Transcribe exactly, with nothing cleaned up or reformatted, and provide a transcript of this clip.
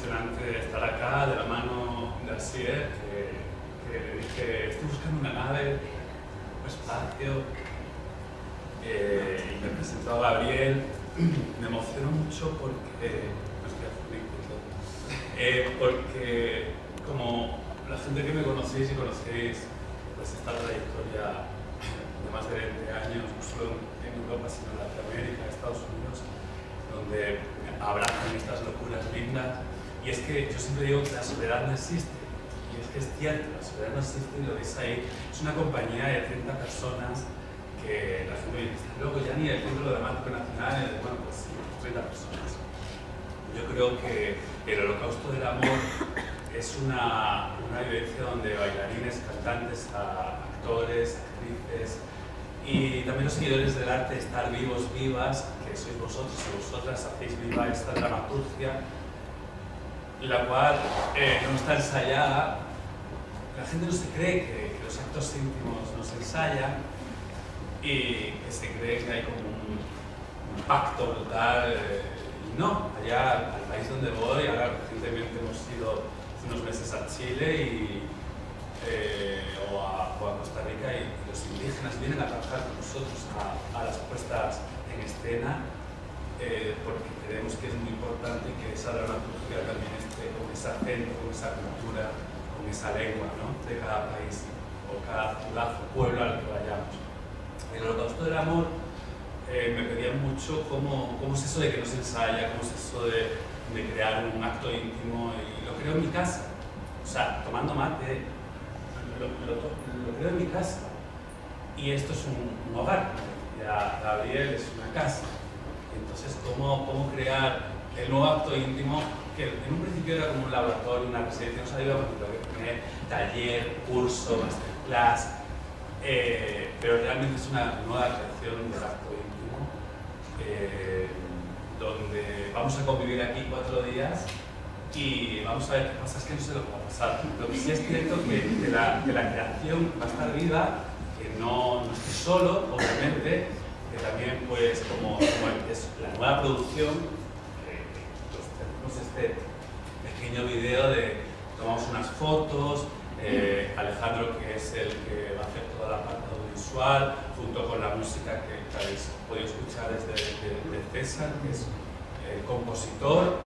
emocionante estar acá de la mano de Asier, que, que le dije, estoy buscando una nave, un espacio, eh, y me presentó a Gabriel. Me emocionó mucho porque, no estoy afónico, eh, porque como la gente que me conocéis y conocéis pues esta trayectoria de más de veinte años, no solo en Europa, sino en Latinoamérica, Estados Unidos, donde abrazan estas locuras lindas. Y es que yo siempre digo que la soledad no existe, y es que es cierto, la soledad no existe, y lo veis ahí. Es una compañía de treinta personas que la gente dice, luego ya ni el título dramático nacional, y bueno, pues sí, treinta personas. Yo creo que el Holocausto del Amor es una, una vivencia donde bailarines, cantantes, actores, actrices y también los seguidores del arte, estar vivos, vivas, que sois vosotros y vosotras, hacéis viva esta dramaturgia, la cual eh, no está ensayada. La gente no se cree que, que los actos íntimos no se ensayan y que se cree que hay como un, un pacto brutal. Eh, y no, allá al país donde voy, ahora recientemente hemos ido hace unos meses a Chile y, eh, o, a, o a Costa Rica, y los indígenas vienen a trabajar con nosotros a, a las puestas en escena, eh, porque creemos que es muy importante que esa dramaturgia también esté con ese acento, con esa cultura, con esa lengua, ¿no?, de cada país o cada ciudad o pueblo al que vayamos. En el Holocausto del Amor eh, me pedían mucho cómo, cómo es eso de que no se ensaya, cómo es eso de, de crear un acto íntimo, y lo creo en mi casa, o sea, tomando mate, lo, lo, lo creo en mi casa. Y esto es un, un hogar, ya Gabriel es una casa. Entonces, ¿cómo, cómo crear el nuevo acto íntimo? Que en un principio era como un laboratorio, una residencia, no sabía cuándo tener taller, curso, masterclass, eh, pero realmente es una nueva creación del acto íntimo, eh, donde vamos a convivir aquí cuatro días y vamos a ver qué pasa. Es que no sé lo que va a pasar. Lo que sí es cierto que, que, la, que la creación va a estar viva, que no, no estoy solo, obviamente, que también, pues, como, como es la nueva producción, eh, pues tenemos este pequeño video de tomamos unas fotos, eh, Alejandro, que es el que va a hacer toda la parte audiovisual, junto con la música que, que habéis podido escuchar desde de, de César, que es el compositor.